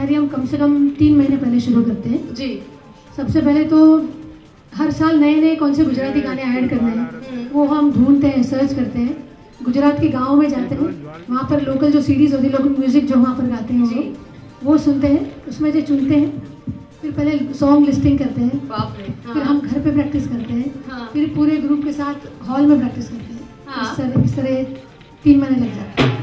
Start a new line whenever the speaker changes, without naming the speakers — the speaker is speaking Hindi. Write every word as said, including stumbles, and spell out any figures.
तैयारी हम कम से कम तीन महीने पहले शुरू करते हैं
जी।
सबसे पहले तो हर साल नए नए कौन से गुजराती गाने ऐड करने हैं वो हम ढूंढते हैं, सर्च करते हैं, गुजरात के गाँव में जाते हैं, वहाँ पर लोकल जो सीडीज होती है, लोकल म्यूजिक जो वहाँ पर गाते हैं वो वो सुनते हैं, उसमें से चुनते हैं, फिर पहले सॉन्ग लिस्टिंग करते हैं,
बाप रे। हाँ।
फिर हम घर पे प्रैक्टिस करते हैं,
हाँ।
फिर पूरे ग्रुप के साथ हॉल में प्रैक्टिस करते हैं।
हाँ।
इस तरह इस तरह तीन महीने लग जाते हैं।